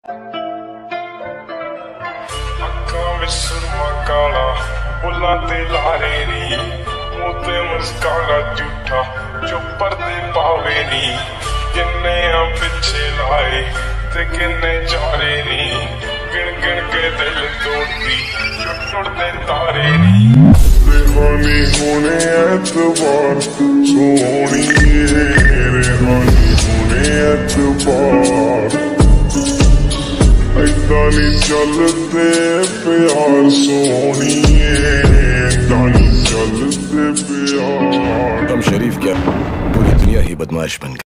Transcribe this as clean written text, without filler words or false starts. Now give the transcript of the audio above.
ਅੱਖਾਂ ਵਿੱਚ ਸੁਰਮਾ ਕਾਲਾ, ਬੁੱਲਾਂ ਤੇ ਲਾਰੇ ਨੀ, ਮੂੰਹ ਤੇ ਮੁਸਕਾਰਾ ਝੂਠਾ ਜੋ ਪਰਦੇ ਪਾਵੇ ਨੀ। ਕਿੰਨੇ ਆ ਪਿੱਛੇ ਲਾਏ ਤੇ ਕਿੰਨੇ ਚਾਰੇ ਨੀ, ਗਿਣ ਗਿਣ ਕੇ ਦਿਲ ਤੋੜਦੀ ਟੁੱਟਦੇ ਤਾਰੇ ਨੀ। रेहानी होने एतबार सोहणीए, रेहानी होने एतबार ऐदा नी चलदे प्यार सोहणीए, ऐदा नी चलदे प्यार। कम शरीफ क्या, पूरी दुनिया ही बदमाश बन गई।